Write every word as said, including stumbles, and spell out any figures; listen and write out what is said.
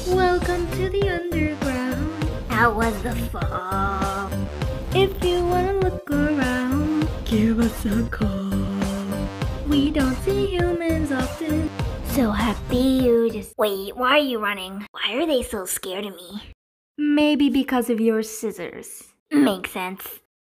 Welcome to the underground. How was the fall? If you wanna look around, give us a call. We don't see humans often. So happy you just... Wait, why are you running? Why are they so scared of me? Maybe because of your scissors. Makes sense.